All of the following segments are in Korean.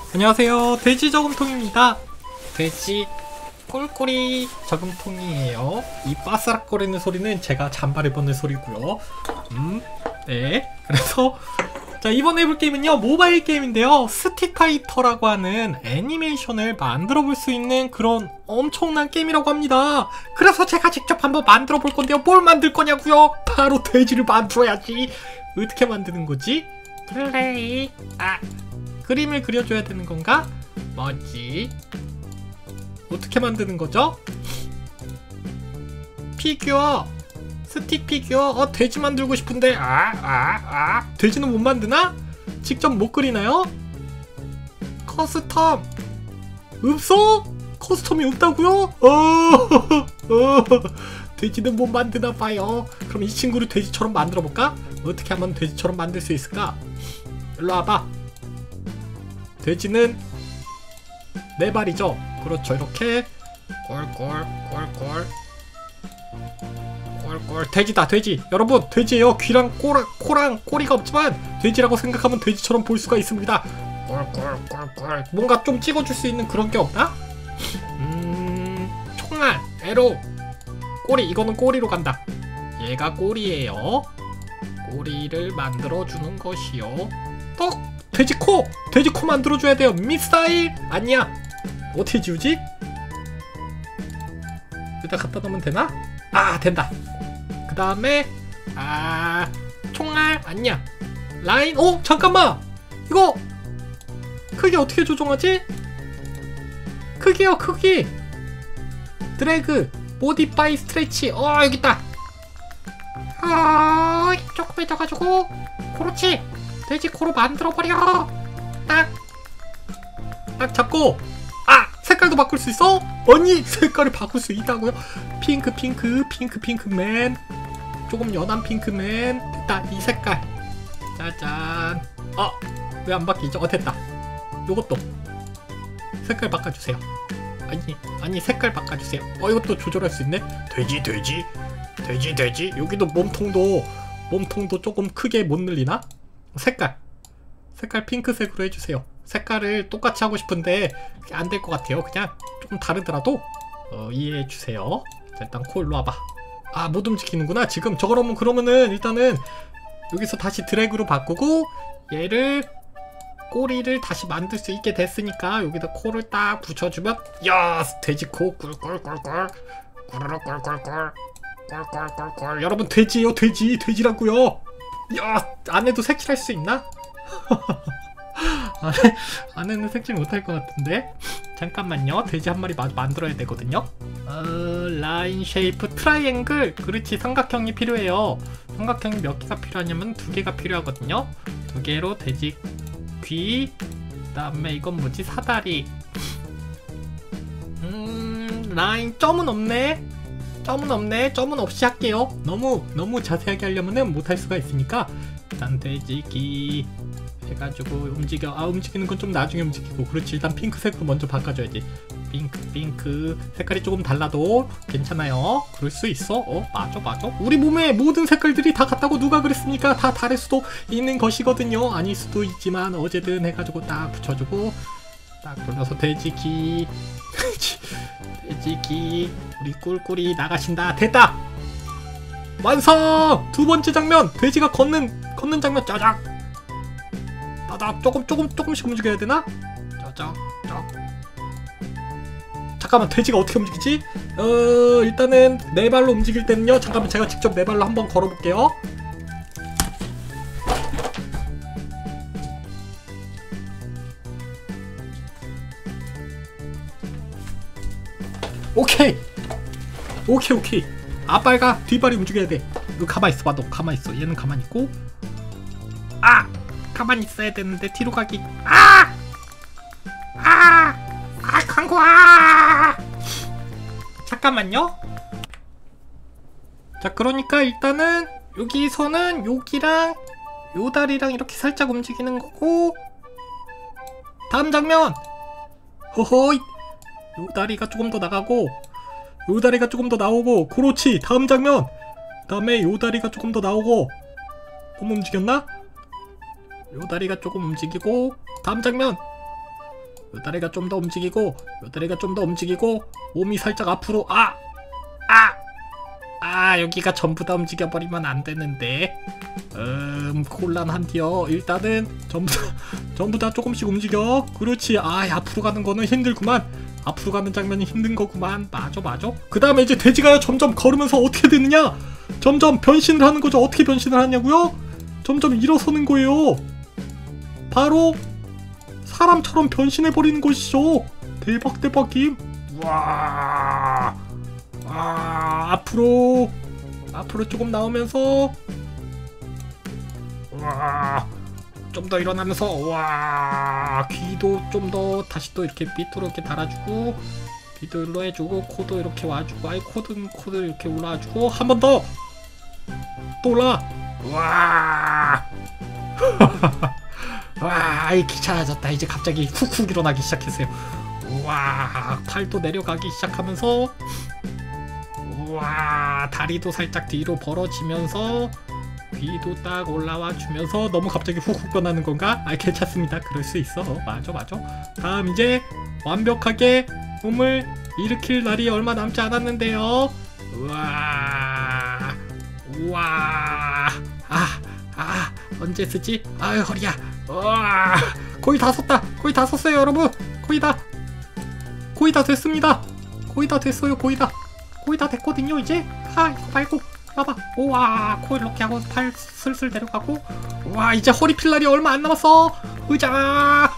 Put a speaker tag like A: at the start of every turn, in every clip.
A: 안녕하세요, 돼지 저금통입니다. 돼지 꿀꿀이 저금통이에요. 이 바스락거리는 소리는 제가 잔발을 벗는 소리고요. 네. 그래서 자, 이번에 해볼 게임은요, 모바일 게임인데요, 스틱파이터라고 하는 애니메이션을 만들어 볼 수 있는 그런 엄청난 게임이라고 합니다. 그래서 제가 직접 한번 만들어 볼 건데요. 뭘 만들 거냐고요? 바로 돼지를 만들어야지. 어떻게 만드는 거지? 플레이. 그림을 그려줘야 되는 건가? 뭐지? 어떻게 만드는 거죠? 피규어, 스틱 피규어. 돼지 만들고 싶은데 돼지는 못 만드나? 직접 못 그리나요? 커스텀 없어? 커스텀이 없다고요? 돼지는 못 만드나 봐요. 그럼 이 친구를 돼지처럼 만들어 볼까? 어떻게 하면 돼지처럼 만들 수 있을까? 일로 와봐. 돼지는 네 발이죠. 그렇죠. 이렇게 꼴꼴꼴꼴 돼지다. 돼지. 여러분, 돼지예요. 귀랑 코랑 꼬리가 없지만 돼지라고 생각하면 돼지처럼 볼 수가 있습니다. 꼴꼴꼴꼴. 뭔가 좀 찍어줄 수 있는 그런 게 없나? 총알, 에로, 꼬리. 이거는 꼬리로 간다. 얘가 꼬리예요. 꼬리를 만들어주는 것이요. 떡! 돼지코! 돼지코 만들어줘야 돼요. 미사일! 아니야. 어떻게 지우지? 여기다 갖다 놓으면 되나? 된다. 그 다음에 총알. 아니야. 라인. 잠깐만. 이거 크기 어떻게 조정하지? 크기요. 크기. 드래그. 모디파이 스트레치. 여기있다. 조금 해줘가지고. 그렇지. 돼지 코로 만들어버려. 딱 잡고. 색깔도 바꿀 수 있어? 아니, 색깔을 바꿀 수 있다고요? 핑크맨. 조금 연한 핑크맨. 됐다. 이 색깔. 짜잔. 왜 안 바뀌죠? 됐다. 요것도 색깔 바꿔주세요. 아니 색깔 바꿔주세요. 이것도 조절할 수 있네. 돼지. 여기도 몸통도 조금 크게 못 늘리나? 색깔 핑크색으로 해주세요. 색깔을 똑같이 하고 싶은데 안 될 것 같아요. 그냥 조금 다르더라도 이해해주세요. 자, 일단 코 일로 와봐. 못 움직이는구나 지금. 그러면은 일단은 여기서 다시 드래그로 바꾸고 얘를 꼬리를 다시 만들 수 있게 됐으니까 여기다 코를 딱 붙여주면 돼지코 꿀꿀꿀꿀 꿀꿀꿀꿀. 여러분, 돼지예요. 돼지라고요. 안에도 색칠할 수 있나? 안에는 색칠 못할 것 같은데. 잠깐만요. 돼지 한 마리 만들어야 되거든요. 라인 쉐이프 트라이앵글. 그렇지. 삼각형이 필요해요. 삼각형이 몇 개가 필요하냐면 2개가 필요하거든요. 2개로 돼지 귀. 그 다음에 이건 뭐지? 사다리. 라인 점은 없네. 점은 없이 할게요. 너무 자세하게 하려면은 못할 수가 있으니까. 일단 돼지기 해가지고 움직이는 건 좀 나중에 움직이고. 그렇지. 일단 핑크색으로 먼저 바꿔줘야지. 핑크 색깔이 조금 달라도 괜찮아요. 그럴 수 있어. 맞아. 우리 몸에 모든 색깔들이 다 같다고 누가 그랬습니까? 다 다를 수도 있는 것이거든요. 아닐 수도 있지만 어제든 해가지고 딱 붙여주고 딱 돌려서 돼지기. 우리 꿀꿀이 나가신다. 됐다. 완성. 2번째 장면. 돼지가 걷는 장면. 짜작. 따닥. 조금씩 움직여야 되나? 짜작. 잠깐만, 돼지가 어떻게 움직이지? 일단은 네 발로 움직일 때는요. 잠깐만, 제가 직접 네 발로 한번 걸어볼게요. 오케이. 앞발과 뒷발이 움직여야 돼. 너 가만히 있어봐. 너 가만히 있어. 얘는 가만히 있고. 가만히 있어야 되는데 뒤로 가기. 광고. 잠깐만요. 자, 그러니까 일단은 여기서는 여기랑 요 다리랑 이렇게 살짝 움직이는 거고. 다음 장면. 호호이. 요 다리가 조금 더 나가고 요 다리가 조금 더 나오고. 그렇지. 다음 장면. 다음에 요 다리가 조금 더 나오고. 너무 움직였나? 요 다리가 조금 움직이고. 다음 장면. 요 다리가 좀 더 움직이고 요 다리가 좀 더 움직이고 몸이 살짝 앞으로 여기가 전부 다 움직여버리면 안 되는데 곤란한디요. 일단은 전부 다 조금씩 움직여. 그렇지. 앞으로 가는 거는 힘들구만. 앞으로 가는 장면이 힘든 거구만. 맞아. 그 다음에 이제 돼지가 점점 걸으면서 어떻게 되느냐? 점점 변신을 하는 거죠. 어떻게 변신을 하냐고요? 점점 일어서는 거예요. 바로 사람처럼 변신해버리는 것이죠. 대박임. 와 앞으로 조금 나오면서 좀 더 일어나면서 귀도 좀 더 다시 또 이렇게 밑으로 이렇게 달아주고 귀도 일로 해주고 코도 이렇게 와주고 코도 이렇게 올라와주고 한 번 더 또 올라. 귀찮아졌다. 이제 갑자기 훅훅 일어나기 시작했어요. 팔도 내려가기 시작하면서 다리도 살짝 뒤로 벌어지면서 귀도 딱 올라와 주면서 너무 갑자기 훅훅 변하는 건가? 괜찮습니다. 그럴 수 있어. 맞아. 다음 이제 완벽하게 몸을 일으킬 날이 얼마 남지 않았는데요. 언제 쓰지? 허리야. 거의 다 썼어요 여러분. 거의 다 됐습니다. 거의 다 됐어요. 거의 다 됐거든요 이제. 이거 말고 봐봐. 코 이렇게 하고 팔 슬슬 내려가고. 이제 허리 필 날이 얼마 안 남았어. 의자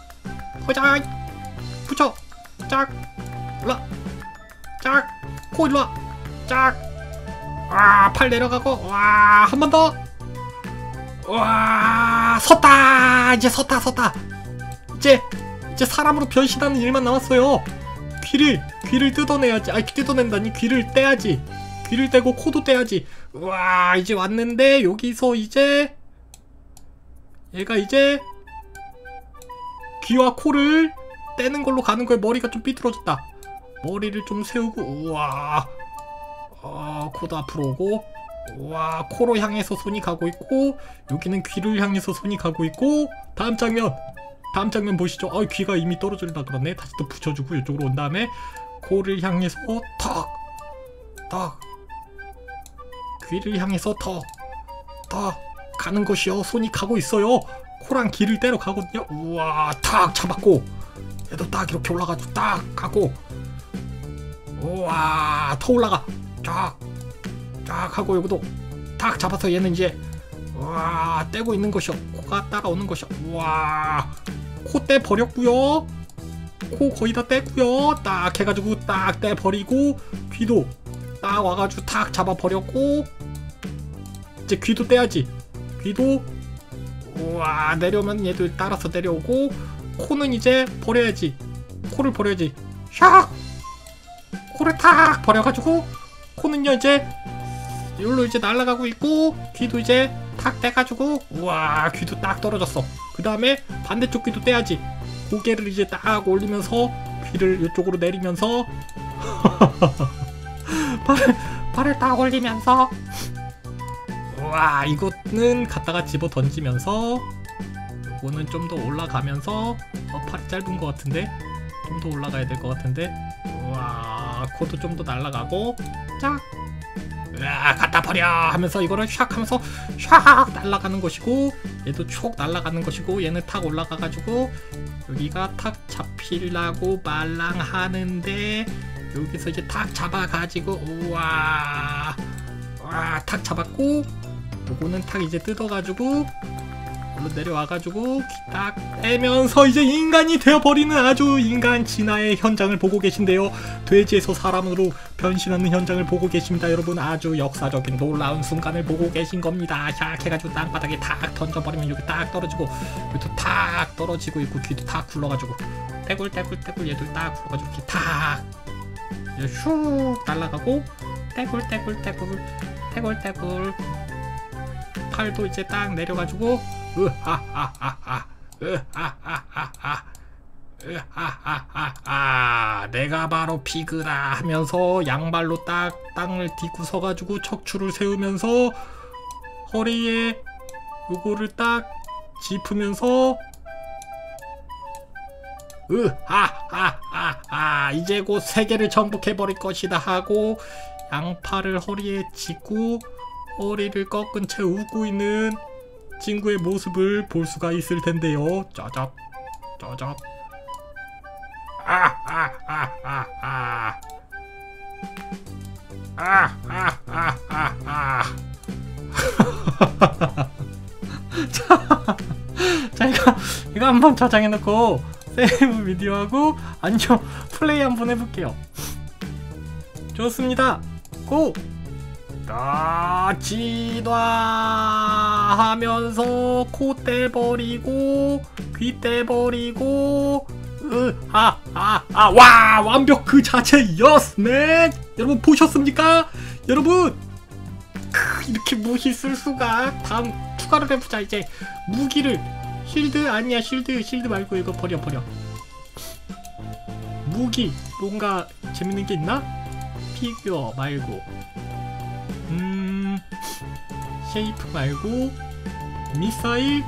A: 붙여. 짝 올라. 짝 코 일로 와. 짝. 팔 내려가고. 한 번 더. 섰다. 이제 섰다. 이제 사람으로 변신하는 일만 남았어요. 귀를 뜯어내야지. 뜯어낸다니. 귀를 떼야지. 귀를 떼고 코도 떼야지. 이제 왔는데 여기서 이제 얘가 이제 귀와 코를 떼는 걸로 가는 거예요. 머리가 좀 삐뚤어졌다. 머리를 좀 세우고 코도 앞으로 오고 코로 향해서 손이 가고 있고 여기는 귀를 향해서 손이 가고 있고 다음 장면 보시죠. 귀가 이미 떨어질라 그러네. 다시 또 붙여주고 이쪽으로 온 다음에 코를 향해서 턱 귀를 향해서 턱 가는 것이요. 손이 가고 있어요. 코랑 귀를 때려 가거든요. 탁 잡았고 얘도 딱 이렇게 올라가지고 딱 가고 더 올라가 쫙 하고 여기도 딱 잡아서 얘는 이제 떼고 있는 것이요. 코가 따라오는 것이요. 코 떼 버렸고요. 코 거의 다 떼고요. 딱 해가지고 딱 떼 버리고 귀도 딱 와가지고 탁 잡아 버렸고 이제 귀도 떼야지. 귀도 내려오면 얘도 따라서 내려오고 코는 이제 버려야지. 코를 버려야지. 샥 코를 탁 버려가지고 코는요 이제 여기로 이제 날아가고 있고 귀도 이제 탁 떼가지고 귀도 딱 떨어졌어. 그 다음에 반대쪽 귀도 떼야지. 고개를 이제 딱 올리면서 귀를 이쪽으로 내리면서 발을 딱 올리면서 이거는 갖다가 집어 던지면서 이거는 좀 더 올라가면서 팔이 짧은 것 같은데 좀 더 올라가야 될 것 같은데 코도 좀 더 날아가고 짝 갖다 버려 하면서 이거를 샥 하면서 샥 날아가는 것이고 얘도 촉 날아가는 것이고 얘는 탁 올라가가지고 여기가 탁 잡히려고 말랑하는데 여기서 이제 탁 잡아가지고 탁 잡았고 요거는 탁 이제 뜯어가지고 내려와가지고 딱 떼면서 이제 인간이 되어버리는 아주 인간 진화의 현장을 보고 계신데요. 돼지에서 사람으로 변신하는 현장을 보고 계십니다. 여러분 아주 역사적인 놀라운 순간을 보고 계신 겁니다. 샥 해가지고 땅바닥에 탁 던져버리면 여기 딱 떨어지고 여기도 탁 떨어지고 있고 귀도 탁 굴러가지고 떼굴 얘들 딱 굴러가지고 이렇게 탁 슉 날아가고 떼굴 팔도 이제 딱 내려가지고 내가 바로 피그다 하면서 양발로 딱 땅을 딛고 서가지고 척추를 세우면서 허리에 요거를 딱 짚으면서 이제 곧 세계를 정복해버릴 것이다 하고 양팔을 허리에 쥐고 허리를 꺾은 채 웃고 있는 친구의 모습을 볼 수가 있을 텐데요. 짜작 짜작. 자, 이거 한번 저장해놓고 세이브 비디오하고 안녕 플레이 한번 해볼게요. 좋습니다. 고! 지다 하면서 코 떼버리고 귀 떼버리고 와 완벽 그 자체 예스맨. 여러분 보셨습니까? 여러분 이렇게 멋있을 수가. 다음 추가를 해보자. 이제 무기를 실드 아니야 실드 말고 이거 버려. 무기 뭔가 재밌는 게 있나? 피규어 말고 쉐이프 말고 미사일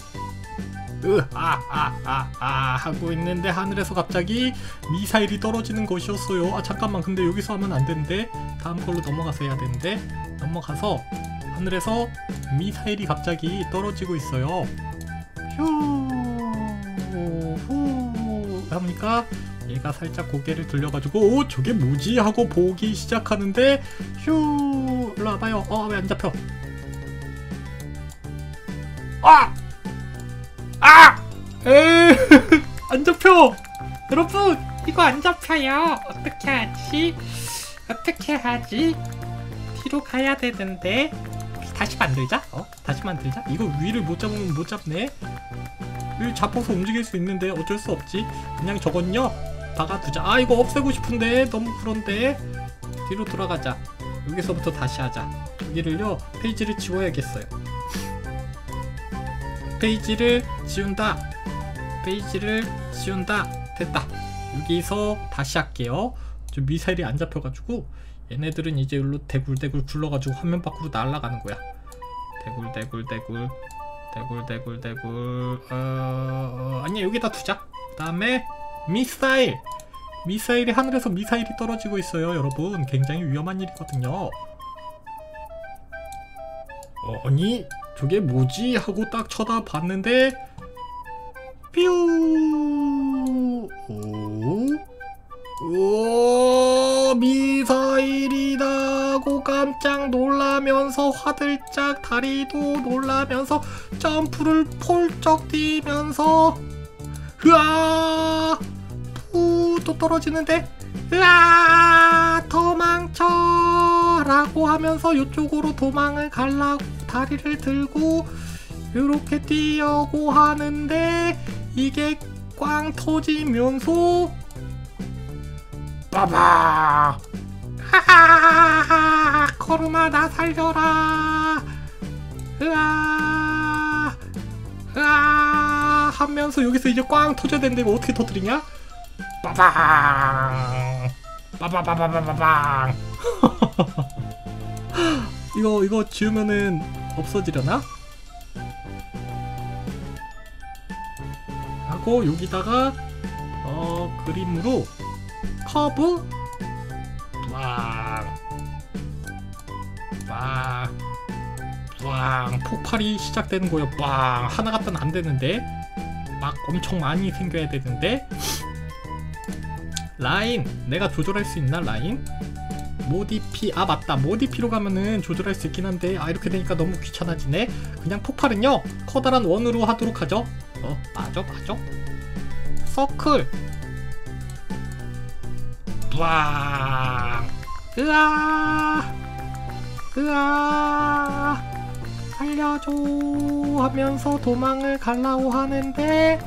A: 하고 있는데 하늘에서 갑자기 미사일이 떨어지는 것이었어요. 잠깐만 근데 여기서 하면 안 되는데 다음 걸로 넘어가서 해야 되는데 넘어가서 하늘에서 미사일이 갑자기 떨어지고 있어요. 휴 합니까? 얘가 살짝 고개를 들려가지고 저게 뭐지? 하고 보기 시작하는데 휴 일로 와봐요. 왜 안 잡혀? 안 잡혀! 여러분 이거 안 잡혀요. 어떻게 하지? 뒤로 가야 되는데 다시 만들자. 다시 만들자. 이거 위를 못 잡으면 못 잡네. 위를 잡아서 움직일 수 있는데 어쩔 수 없지. 그냥 저건요 박아두자. 이거 없애고 싶은데 너무 그런데 뒤로 돌아가자. 여기서부터 다시 하자. 여기를요 페이지를 지워야겠어요. 페이지를 지운다. 됐다. 여기서 다시 할게요. 저 미사일이 안 잡혀가지고 얘네들은 이제 일로 대굴대굴 굴러가지고 화면 밖으로 날아가는 거야. 대굴 아니야 여기다 두자. 그 다음에 미사일이 하늘에서 미사일이 떨어지고 있어요. 여러분 굉장히 위험한 일이거든요. 아니 저게 뭐지? 하고 딱 쳐다봤는데 뾰 미사일이다 하고 깜짝 놀라면서 화들짝 다리도 놀라면서 점프를 폴쩍 뛰면서 또 떨어지는데 도망쳐 라고 하면서 이쪽으로 도망을 가려고 다리를 들고 이렇게 뛰려고 하는데 이게 꽝 터지면서 빠바 코르마 나 살려라 하면서 여기서 이제 꽝 터져야 되는데 이거 어떻게 터뜨리냐? 빠방 이거 지우면은 없어지려나? 하고 여기다가 그림으로 커브 빵 폭발이 시작되는 거예요. 빵 하나 갖다는 안 되는데 막 엄청 많이 생겨야 되는데 라인 내가 조절할 수 있나? 라인 모디피 맞다 모디피로 가면은 조절할 수 있긴 한데 이렇게 되니까 너무 귀찮아지네. 그냥 폭발은요 커다란 원으로 하도록 하죠. 맞아 서클 빵 살려줘 하면서 도망을 가려고 하는데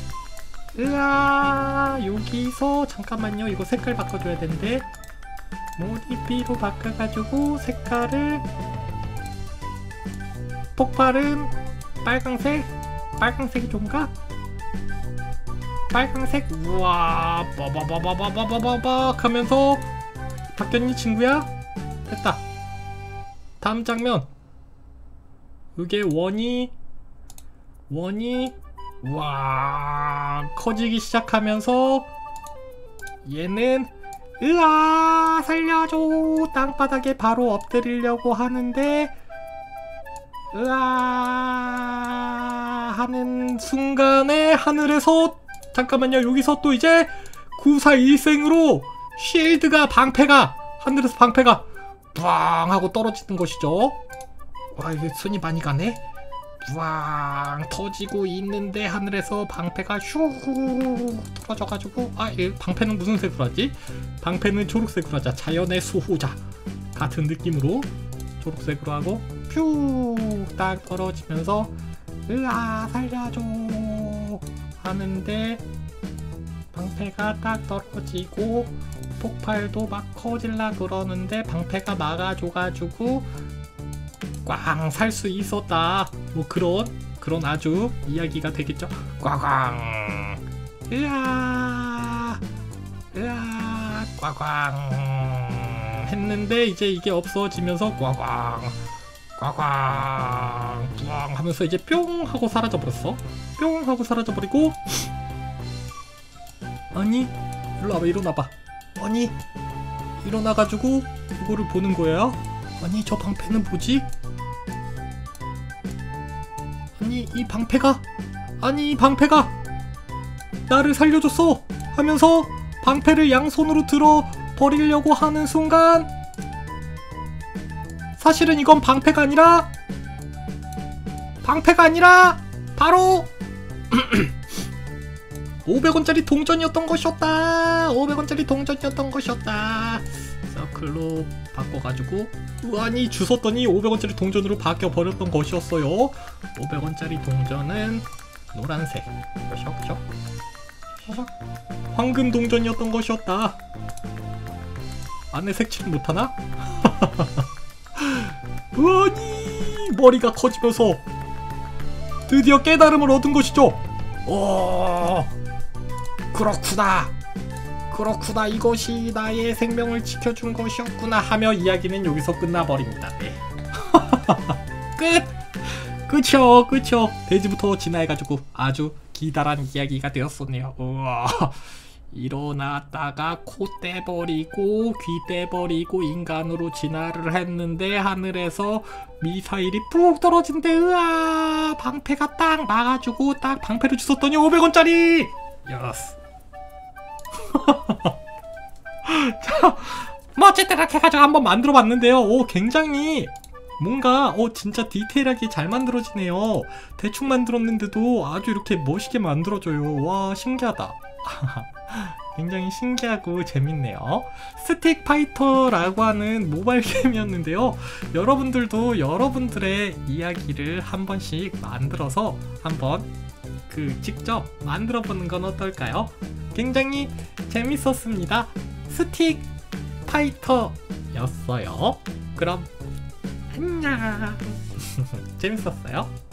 A: 여기서 잠깐만요 이거 색깔 바꿔줘야 되는데 모디피로 바꿔가지고 색깔을 폭발은 빨강색이 좋은가? 빨강색 우와 빠바바바바바바박 하면서 바뀌었니 친구야? 됐다. 다음 장면 이게 원이 와 커지기 시작하면서 얘는 으아 살려줘 땅바닥에 바로 엎드리려고 하는데 으아 하는 순간에 하늘에서 잠깐만요 여기서 또 이제 941생으로 쉴드가 방패가 하늘에서 방패가 부앙 하고 떨어지는 것이죠. 와 이게 손이 많이 가네. 부앙 터지고 있는데 하늘에서 방패가 슈 떨어져가지고 이 방패는 무슨 색으로 하지? 방패는 초록색으로 하자. 자연의 수호자 같은 느낌으로 초록색으로 하고 퓨 딱 떨어지면서 으아 살려줘 하는데 방패가 딱 떨어지고 폭발도 막 커질라 그러는데 방패가 막아줘가지고 꽝 살 수 있었다. 뭐 그런 아주 이야기가 되겠죠. 꽝꽝 으아 꽝꽝 했는데 이제 이게 없어지면서 꽝꽝 꽝꽝 꽝 하면서 이제 뿅 하고 사라져버렸어. 뿅 하고 사라져버리고 아니 일로 와봐 일어나봐. 아니 일어나가지고 이거를 보는 거예요. 아니 저 방패는 뭐지? 아니 이 방패가 나를 살려줬어 하면서 방패를 양손으로 들어 버리려고 하는 순간 사실은 이건 방패가 아니라 바로 500원짜리 동전이었던 것이었다. 500원짜리 동전이었던 것이었다. 서클로 바꿔가지고 아니 주웠더니 500원짜리 동전으로 바뀌어버렸던 것이었어요. 500원짜리 동전은 노란색 셔셔 황금 동전이었던 것이었다. 안에 색칠 못하나? 아니 머리가 커지면서 드디어 깨달음을 얻은 것이죠. 그렇구나 이것이 나의 생명을 지켜준 것이었구나 하며 이야기는 여기서 끝나버립니다. 네. 그쵸 돼지부터 진화해가지고 아주 기다란 이야기가 되었었네요. 우와 일어났다가 코 떼버리고 귀 떼버리고 인간으로 진화를 했는데 하늘에서 미사일이 푹 떨어진대. 으아 방패가 딱 막아주고 딱 방패를 주웠더니 500원짜리 예스. 자, 뭐 어쨌든 이렇게 해가지고 한번 만들어 봤는데요. 오 굉장히 뭔가 진짜 디테일하게 잘 만들어지네요. 대충 만들었는데도 아주 이렇게 멋있게 만들어져요. 와 신기하다. 굉장히 신기하고 재밌네요. 스틱 파이터라고 하는 모바일 게임이었는데요. 여러분들도 여러분들의 이야기를 한 번씩 만들어서 한번 직접 만들어 보는 건 어떨까요? 굉장히 재밌었습니다. 스틱 파이터였어요. 그럼 안녕. 재밌었어요?